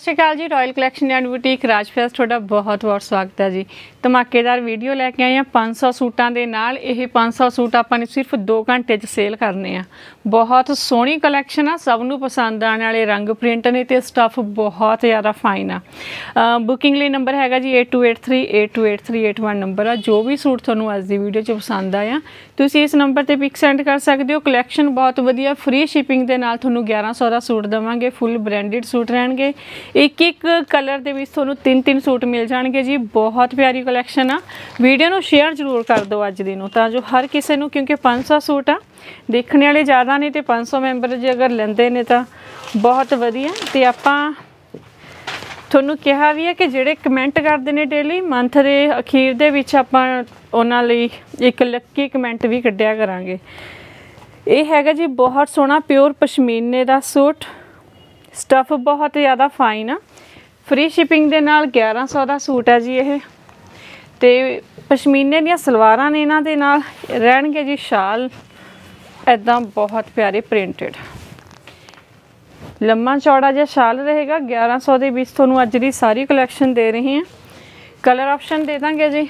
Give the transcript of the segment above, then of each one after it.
Shri Akal ji. Royal collection and boutique Rajfest ਤੁਹਾਡਾ बहुत बहुत स्वागत है जी। धमाकेदार वीडियो लैके आए हैं 500 सूटां दे नाल। ਇਹ 500 सूट ਆਪਾਂ ने सिर्फ 2 घंटे च सेल करने आ। बहुत सोहनी कलैक्शन आ, सब नूं पसंद आने वाले रंग प्रिंट ने ते स्टफ बहुत ज़्यादा फाइन आ। बुकिंग लिए नंबर हैगा जी 8283828381 नंबर आ। जो भी सूट तुहानूं अज दी वीडियो च पसंद आया तुसीं इस नंबर ते पिक सेंड कर सकते हो। कलैक्शन बहुत वधिया, फ्री शिपिंग दे नाल तुहानूं 1100 दा सूट देवांगे। फुल ब्रांडेड सूट रहणगे। एक एक कलर दे विच तुहानूं 3-3 सूट मिल जाणगे जी। बहुत प्यारी कलैक्शन आ। वीडियो नूं शेयर जरूर कर दो अज दी नूं तां जो हर किसी नूं, क्योंकि 500 सूट आ, देखने वाले ज़्यादा ने तो 500 मैंबर जे अगर लेंदे ने तां बहुत वधिया। ते आपां तुहानूं कहा भी है कि जिहड़े कमेंट करते हैं डेली मंथ के अखीर दे विच आपां उन्हां लई एक लक्की कमेंट भी कड्ढिया करांगे। ये हैगा जी बहुत सोहना प्योर पशमीने दा सूट। स्टफ बहुत ज़्यादा फाइन आ। फ्री शिपिंग दे नाल 1100 का सूट है जी। ये तो पशमीने दियां सलवारां ने, इन्हां दे नाल रहणगे जी शाल ऐदां बहुत प्यारे प्रिंटेड लम्मा चौड़ा जिहा शाल रहेगा। 1100 के बीच तुहानूं अज दी सारी कलैक्शन दे रही हैं। कलर ऑप्शन दे देंगे जी,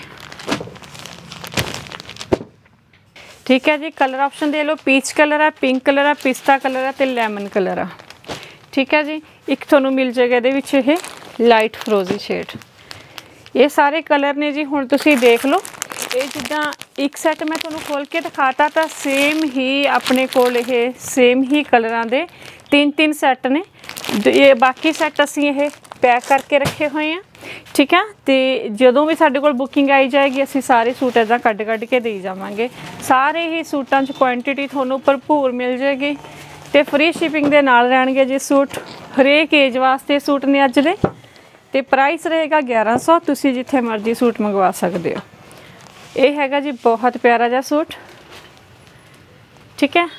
ठीक है जी। कलर ऑप्शन दे लो, पीच कलर है, पिंक कलर है, पिस्ता कलर है तो लैमन कलर है, ठीक है जी। एक तुहानूं मिल जाएगा इहदे विच ये लाइट फ्रोजी शेड। ये सारे कलर ने जी। हुण तुसीं देख लो, ये जिद्दां एक सैट मैं तुहानूं खोल के दिखाता तो सेम ही अपने कोल ये सेम ही कलरां दे 3-3 सैट ने। ये बाकी सैट असीं ये पैक करके रखे हुए हैं, ठीक है। तो जदों भी साडे कोल बुकिंग आई जाएगी असीं सारे सूट इदां कड्ढ के देई जावांगे। सारे ही सूटां च क्वांटिटी तुहानूं भरपूर मिल जाएगी तो फ्री शिपिंग दे नाल रहणगे जी सूट। हरेक एज वास्ते सूट ने अज दे। तो प्राइस रहेगा 1100। तुसीं जिथे मर्जी सूट मंगवा सकते हो। ये हैगा जी बहुत प्यारा जिहा सूट, ठीक है।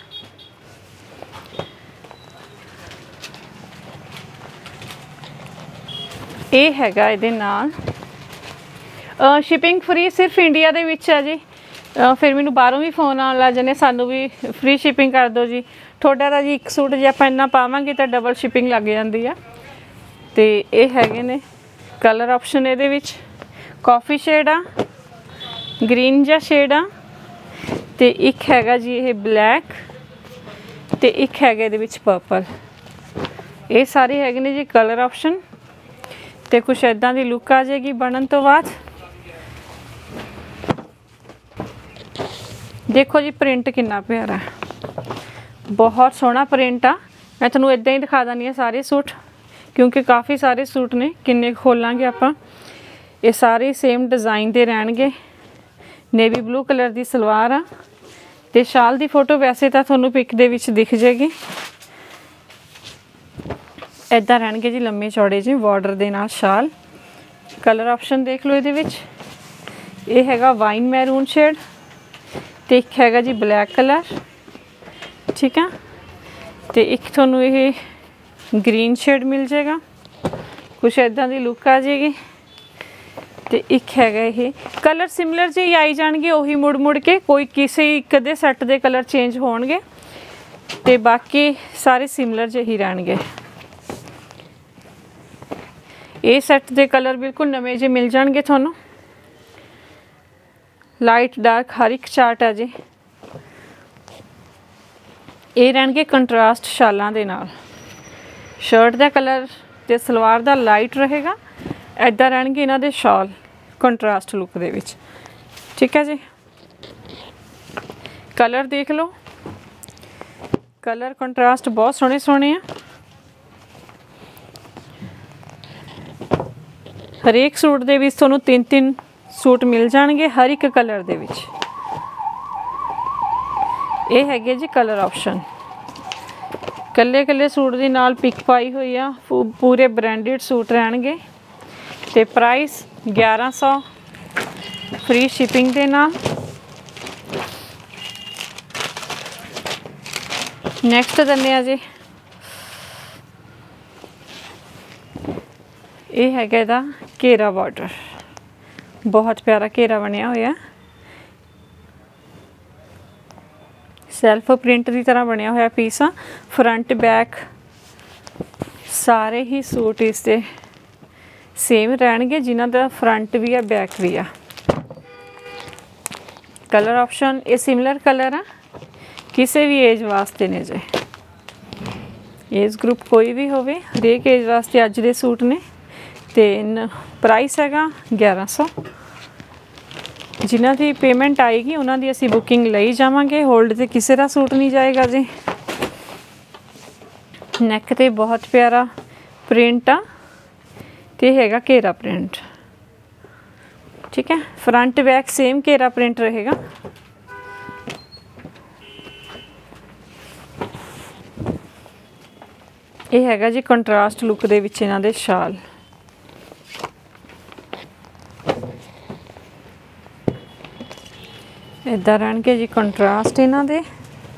ये हैगा इहदे नाल शिपिंग फ्री सिर्फ इंडिया दे विच है जी। फिर मैनूं बाहरों भी फोन आउण लग जाने, सानूं भी फ्री शिपिंग कर दो जी। थोड़ा दा जी एक सूट जे आपां इन्ना पावांगे तो डबल शिपिंग लग जाती है। तो ये हैगे ने कलर ऑप्शन ये विच कॉफ़ी शेड आ, ग्रीन जा शेड आ, तो एक हैगा जी ये ब्लैक, तो एक हैगा इहदे विच पर्पल। ये सारे हैगे ने जी कलर ऑप्शन। तो कुछ इदां दी लुक आ जाएगी बनन तो बाद। देखो जी प्रिंट कितना प्यारा है, बहुत सोहना प्रिंट आ। मैं तुहानूं इदां ही दिखा दिंदी सारे सूट, क्योंकि काफ़ी सारे सूट ने। किन्ने खोलांगे आपां। ये सारे सेम डिज़ाइन दे रहणगे। नेवी ब्लू कलर की सलवार आ ते शाल की फोटो वैसे तो तुहानूं पिक दे विच दिख जाएगी। इदां रहणगे जी लम्मे चौड़े जी बॉर्डर दे नाल शाल। कलर ऑप्शन देख लो इहदे विच। ये हैगा वाइन मैरून शेड, तो एक हैगा जी ब्लैक कलर, ठीक है। तो एक तुहानूं ये ग्रीन शेड मिल जाएगा, कुछ इदां दी लुक आ जाएगी। तो एक हैगा ये कलर सिमिलर जी आई जाणगे, उही मुड़ मुड़ के कोई किसी एक दे सैट दे कलर चेंज होणगे ते बाकी सारे सिमिलर जे ही रहणगे। ये सैट दे कलर बिल्कुल नवे जे मिल जाणगे तुहानूं। लाइट डार्क हर एक चार्ट है जी। ये रहणगे कंट्रास्ट शालां दे नाल। शर्ट का कलर ते सलवार का लाइट रहेगा। इदां रहणगे इन्हां दे शॉल कंट्रास्ट लुक दे विच, ठीक है जी। कलर देख लो, कलर कंट्रास्ट बहुत सोहणे सोहणे आ। हरेक सूट दे विच तुहानूं 3-3 सूट मिल जाणगे हर एक कलर दे विच। ये हैगे जी कलर ऑप्शन। कल्ले कल्ले सूट दे नाल पिक पाई हुई आ। पूरे ब्रांडेड सूट रहणगे। ते प्राइस 1100 फ्री शिपिंग दे नाल। नैक्सट दिंदे आ जी। ये हैगा इहदा घेरा बॉर्डर, बहुत प्यारा घेरा बनिया होया। सैल्फ प्रिंट की तरह बनया हुआ पीस आ। फ्रंट बैक सारे ही सूट इससे सेम रहणगे, जिन्हां दा फ्रंट भी है बैक भी है। कलर ऑप्शन ये सिमिलर कलर आ, किसी भी एज वास्ते ने जे, एज ग्रुप कोई भी होवे, हरेक एज वास्ते अज दे सूट ने। ते प्राइस हैगा 1100। जिन्हां दी पेमेंट आएगी उन्हां दी असीं बुकिंग लई जावांगे, होल्ड ते किसी दा सूट नहीं जाएगा जी। नैक ते बहुत प्यारा प्रिंट आ ते हैगा घेरा प्रिंट, ठीक है। फ्रंट बैक सेम घेरा प्रिंट रहेगा। ये हैगा जी कंट्रास्ट लुक दे विच इन्हां दे शाल। इदां रहणगे जी कंट्रास्ट इन्हां दे,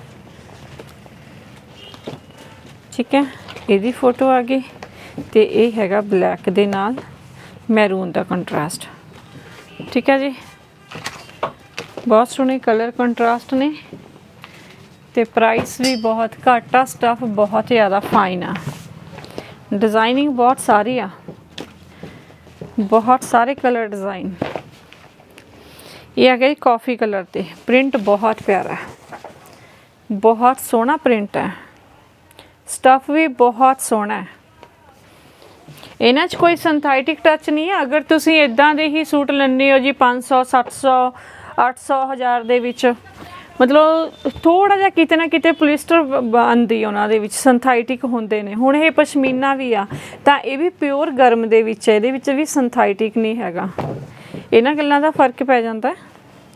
ठीक है। इहदी फोटो आ गई ते ये हैगा ब्लैक दे नाल मैरून दा कंट्रास्ट, ठीक है जी। बहुत सोहने कलर कंट्रास्ट ने ते प्राइस भी बहुत घट आ, स्टफ बहुत ज़्यादा फाइन आ, डिज़ाइनिंग बहुत सारी आ, बहुत सारे कलर डिज़ाइन। ये आ गई कॉफ़ी कलर ते, प्रिंट बहुत प्यारा है, बहुत सोहना प्रिंट है, स्टफ भी बहुत सोहना है। इन्हां च कोई सिंथेटिक टच नहीं है। अगर तुसीं इदां दे ही सूट लैंदे हो जी 500 700 800 1000 दे विच, मतलब थोड़ा जिहा किते ना किते पोलिस्टर आंदी उन्हां दे विच, सिंथेटिक हुंदे ने। हुण ये पशमीना भी आ तां ये भी प्योर गर्म दे विच है, इहदे विच भी सिंथेटिक नहीं हैगा। इन्हां गल्लां दा फर्क पै जांदा है।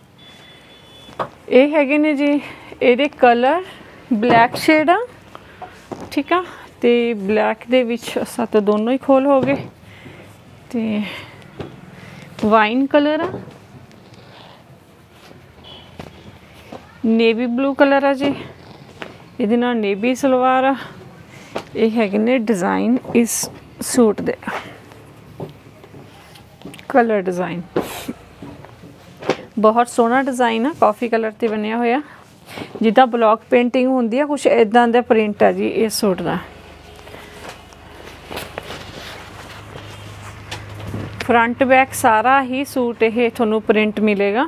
ये हैगे ने जी इहदे कलर, ब्लैक शेड आ, ठीक आ। ते ब्लैक दे विच असां तो दोनों ही खोल हो गए। ते वाइन कलर आ, नेवी ब्लू कलर आ जी, इहदे नाल नेवी सलवार आ। ये हैगे ने डिज़ाइन इस सूट दे, कलर डिज़ाइन बहुत सोहना डिज़ाइन आ, कॉफ़ी कलर ते बनिया होया, जिद्दां ब्लॉक पेंटिंग हुंदी है, कुछ इदां दा प्रिंट है जी इस सूट दा। फ्रंट बैक सारा ही सूट ये थोनू प्रिंट मिलेगा।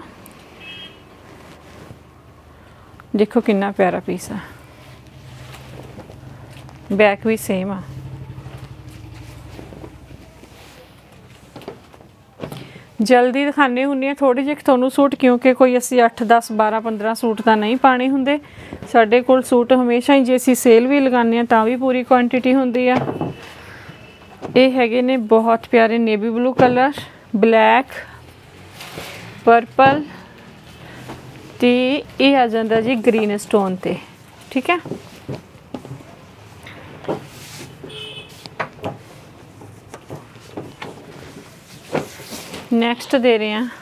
देखो कितना प्यारा पीस है, बैक भी सेम आ। जल्दी दिखाने हुंदे थोड़े ਜਿਹੇ ਤੁਹਾਨੂੰ सूट, क्योंकि कोई ਅਸੀਂ 8 10 12 15 सूट ਤਾਂ नहीं पाने ਹੁੰਦੇ। ਸਾਡੇ ਕੋਲ सूट हमेशा ही, जे ਅਸੀਂ सेल भी लगाने हैं ਤਾਂ भी पूरी क्वांटिटी ਹੁੰਦੀ ਆ। ये हैगे ने बहुत प्यारे navy blue colour, black, purple ते ये आ जाता जी ग्रीन स्टोन ते, ठीक है। नेक्स्ट दे रहे हैं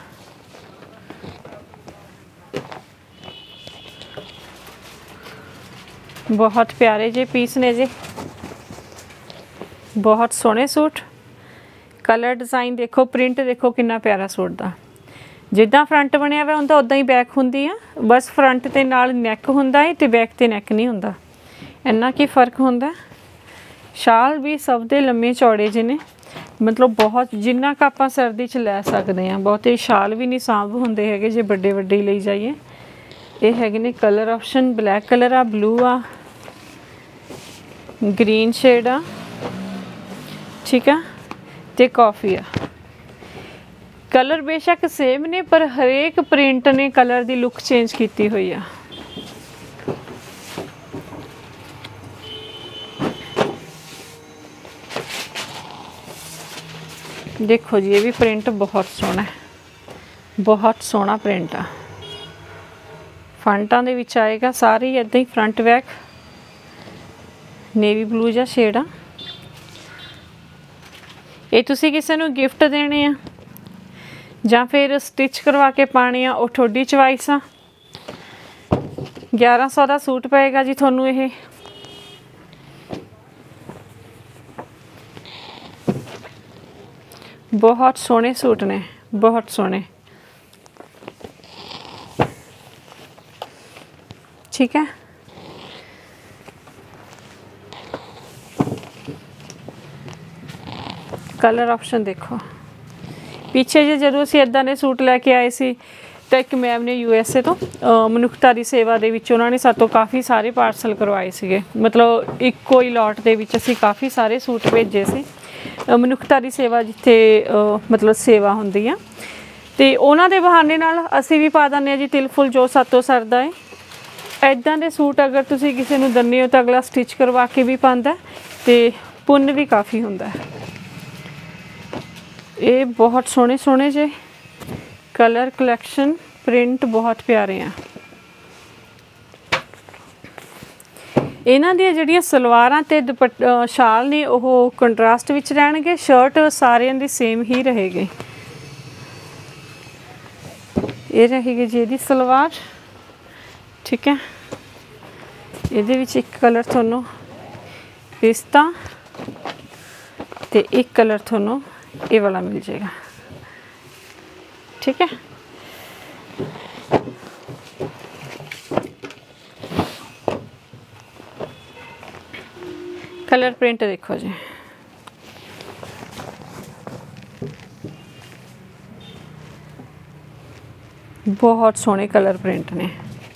बहुत प्यारे जे पीस ने जी, बहुत सोहने सूट। कलर डिज़ाइन देखो, प्रिंट देखो कितना प्यारा सूट दा। जिद्दां फ्रंट बनिया हुआ हुंदा उदां ही बैक हुंदी आ, बस फ्रंट ते नाल नैक हुंदा है ते बैक ते नैक नहीं हुंदा, इन्ना की फ़र्क हुंदा। शाल भी सब दे लम्मे चौड़े जे ने, मतलब बहुत जिन्ना क आपां सर्दी च लै सकदे आ। बहुते शाल भी नहीं सांभ हुंदे हैगे जे बड़े बड़े लई जाइए। ये हैगे ने कलर ऑप्शन, ब्लैक कलर आ, ब्लू आ, ग्रीन शेड आ, ठीक है, ते कॉफ़ी आ। कलर बेशक सेम ने पर हरेक प्रिंट ने कलर की लुक चेंज की हुई है। देखो जी ये भी प्रिंट बहुत सोहना है, बहुत सोहना प्रिंट आ। फ्रंटां दे विच आएगा सारे इदां ही, फ्रंट बैक नेवी ब्लू जा शेड आ। ये तुसी किसी नूं गिफ्ट देने आ ਜਾਂ फिर स्टिच करवा के पाने आ, वो थोड़ी चॉइस आ। 1100 का सूट पेगा जी थोनू। ये बहुत सोहने सूट ने, बहुत सोहने, ठीक है। कलर ऑप्शन देखो। पिछे जे जदों असीं इदां दे सूट लैके आए सी तो एक मैम ने USA तो मनुखता दी सेवा दे विच उन्होंने सातों काफ़ी सारे पार्सल करवाए सीगे, मतलब इक्को ही लॉट दे विच असीं काफ़ी सारे सूट भेजे सी। मनुखता दी सेवा जिथे मतलब सेवा हुंदी आ ते उन्हां दे बहाने नाल असीं भी पा दिंदे जी तिल फुल जो सातों सरदा है। इदां दे सूट अगर तुसीं किसी नूं दिंदे हो तो अगला स्टिच करवा के भी पांदा ते पुन्न भी काफ़ी हुंदा है। ये बहुत सोहणे सोहणे जे कलर कलैक्शन, प्रिंट बहुत प्यारे हैं। इन्हां दी जिहड़ियां सलवारां ते शाल ने ओह कंट्रास्ट विच रहणगे, शर्ट सारियां दी सेम ही रहेगी। ये रहेगी जी इहदी सलवार, ठीक है। इहदे विच एक कलर तुहानूं पिस्ता ते एक कलर तुहानूं ये वाला मिल जाएगा, ठीक है। कलर प्रिंट देखो जी, बहुत सोहने कलर प्रिंट ने।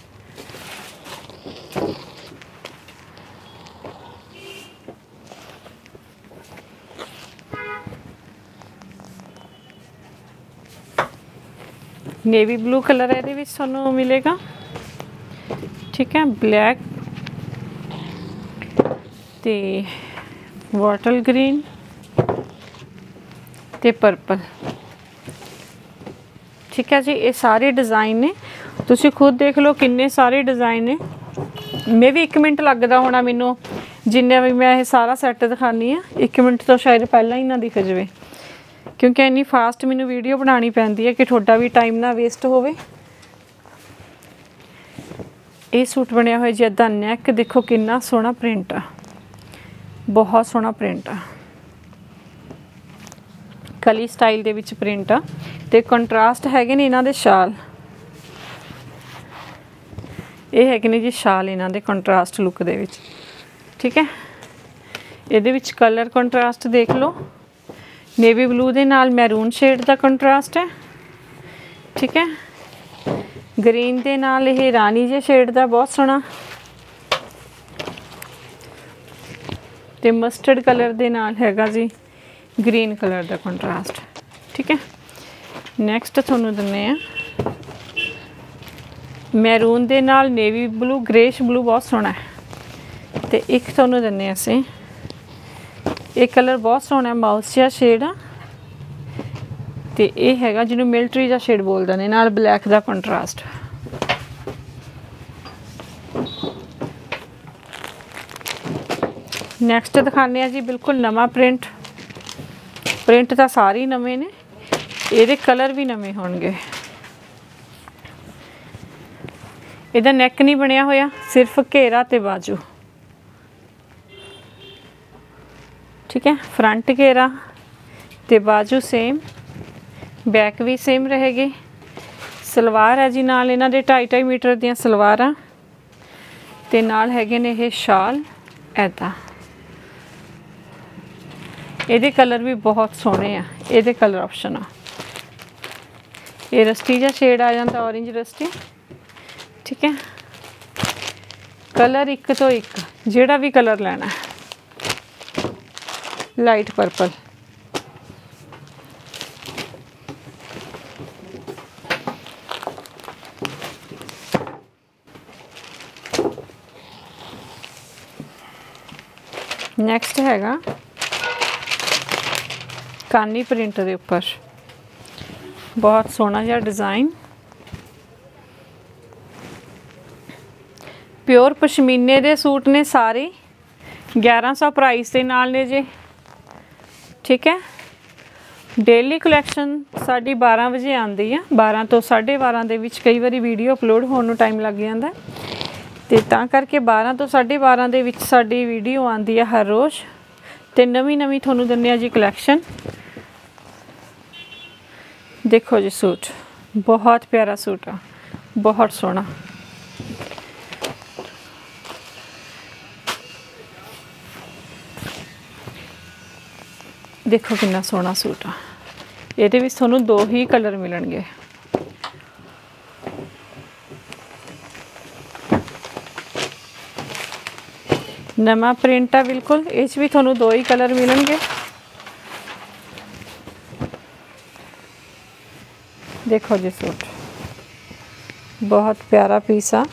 नेवी ब्लू कलर है ये थानू मिलेगा, ठीक है। ब्लैक ते बॉटल ग्रीन ते पर्पल, ठीक है जी। ये सारे डिज़ाइन ने, तुसी खुद देख लो किन्ने सारे डिज़ाइन ने। मैं भी 1 मिनट लगता होना मैनू, जिन्ने भी मैं सारा सैट दिखानी है 1 मिनट तो शायद पहला ही ना दिख जाए, क्योंकि इन्नी फास्ट मैनू वीडियो बनानी पैंदी है कि थोड़ा भी टाइम ना वेस्ट होवे। ये सूट बनया हुआ जी इदा, नैक देखो कितना सोहना प्रिंट आ, बहुत सोहना प्रिंट आ, कली स्टाइल दे विच प्रिंट आ ते कंट्रास्ट हैगे ने इन्हां दे शाल। ये हैगे ने जी शाल इन्हां दे कंट्रास्ट लुक दे विच, ठीक है। इहदे विच कलर कंट्रास्ट देख लो, नेवी ब्लू दे नाल मैरून शेड दा कंट्रास्ट है, ठीक है। ग्रीन दे नाल ये रानी जे शेड दा बहुत सोहना, ते मस्टर्ड कलर दे नाल हैगा जी ग्रीन कलर दा कंट्रास्ट, ठीक है। नैक्सट तुहानूं दिंदे आ मैरून दे नाल नेवी ब्लू, ग्रेश ब्लू बहुत सोहना है। ते एक तुहानूं दिंदे असीं एक कलर बहुत सोहना है, माउस जिहा शेड आ, ते ये हैगा जिन्होंने मिलिटरी जिहा शेड बोलदे ने, नाल ब्लैक दा कंट्रास्ट। नैक्सट दिखाने आ जी बिल्कुल नवा प्रिंट। प्रिंट तो सारे ही नवे ने, ये कलर भी नवे होणगे। इहदा नैक नहीं बनया होया, सिर्फ घेरा ते बाजू, ठीक है। फ्रंट घेरा ते बाजू सेम, बैक भी सेम रहेगी। सलवार है जी नाल इन्हां दे 2.5 मीटर दियां सलवारां ते नाल हैगे ने ये शाल ऐदा। ये कलर भी बहुत सोहने आ, ये कलर ऑप्शन आ, ये रस्टी जा शेड आ जाता, ऑरेंज रस्टी, ठीक है। कलर एक तो एक, जेड़ा भी कलर लेना है। लाइट पर्पल, नैक्सट हैगा कानी प्रिंट के उपर बहुत सोहना जिहा डिज़ाइन, प्योर पशमीने दे सूट ने सारे, 1100 प्राइस के नाल ने जे, ठीक है। डेली कलैक्शन साड़ी 12 बजे आती है, 12 तो 12:30 दे विच कई बारी वीडियो अपलोड होने नूं टाइम लग जाता, तो तां करके 12 तो 12:30 दे विच साडी वीडियो आती है हर रोज़। तो नवीं नवीं तुहानूं दिंदे आ जी कलैक्शन। देखो जी सूट बहुत प्यारा सूट आ, बहुत सोहना। देखो कितना सोहना सूट आ। ਇਹਦੇ ਵਿੱਚ ਤੁਹਾਨੂੰ 2 ही कलर मिलणगे। नवा प्रिंट आ बिल्कुल, इस भी ਤੁਹਾਨੂੰ 2 ही कलर मिलणगे। देखो जी सूट बहुत प्यारा पीस आ,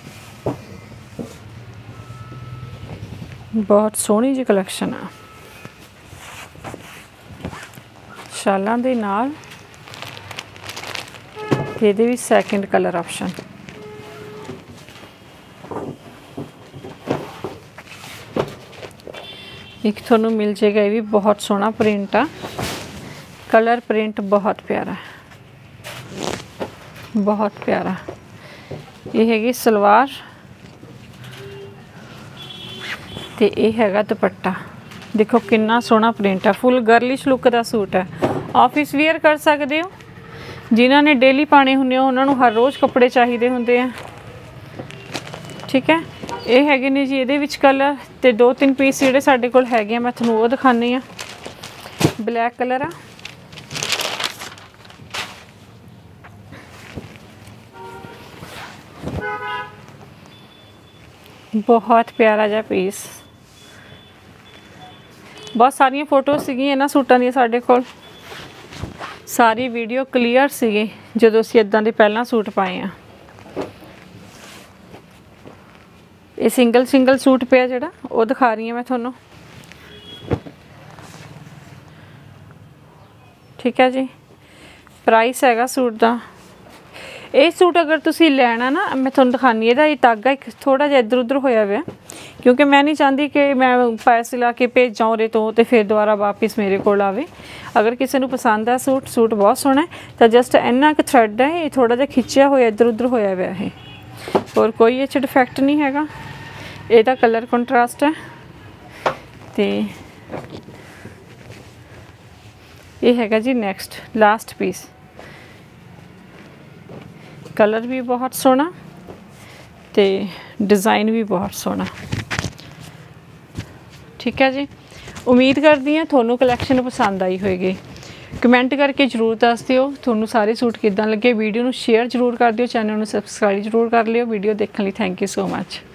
बहुत सोहनी जी कलैक्शन आ। शालां दे नाल ਇਹਦੇ ਵੀ सैकेंड कलर ऑप्शन। एक थोनू मिल जाएगा, ये भी बहुत सोहना प्रिंट आ, कलर प्रिंट बहुत प्यारा है, बहुत प्यारा। ये हैगी सलवार ते ये हैगा दुपट्टा। देखो कितना सोहना प्रिंट है, फुल गर्लिश लुक का सूट है। ऑफिस वेयर कर सकते हो, जिन्हों ने डेली पाने होंगे उन्होंने हर रोज़ कपड़े चाहिए होंगे हैं। ठीक है, ये हैगे ने जी ये कलर तो 2-3 पीस जोड़े साढ़े कोल हैगे, मैं थोड़ा वो दिखानी हाँ। ब्लैक कलर आ, बहुत प्यारा जा पीस। बहुत सारिया फोटो सी इन्होंने सूटों दी साढ़े कोल, सारी वीडियो क्लीयर सी जो असीं इदां दे पहला सूट पाए हैं। ये सिंगल सूट पे जिहड़ा वो दिखा रही हूँ मैं थोनों। ठीक है जी, प्राइस हैगा सूट का। ये सूट अगर तुसी लेना ना, मैं थोनों दिखानी है, ये धागा एक थोड़ा जिहा इधर उधर होया हुआ, क्योंकि मैं नहीं चाहती कि मैं पैसे ला के भेजा उरे तो फिर दोबारा वापस मेरे को आवे। अगर किसी को पसंद है सूट बहुत सोहना है, तो जस्ट इन्ना क थ्रेड है, ये थोड़ा जिहा खिंचिया होया इधर उधर होया हुआ है, और कोई ये डिफेक्ट नहीं हैगा। ਇਹਦਾ कलर कंट्रास्ट है तो ये हैगा जी नैक्सट लास्ट पीस। कलर भी बहुत सोहना तो डिज़ाइन भी बहुत सोहना। ठीक है जी, उम्मीद करती हैं थोनों कलैक्शन पसंद आई होएगी। कमेंट करके जरूर दस दिओ थोनों सारे सूट किदां लगे। वीडियो नूं शेयर जरूर कर दिओ, चैनल नूं सबसक्राइब जरूर कर लिओ। वीडियो देखने लई थैंक यू सो मच।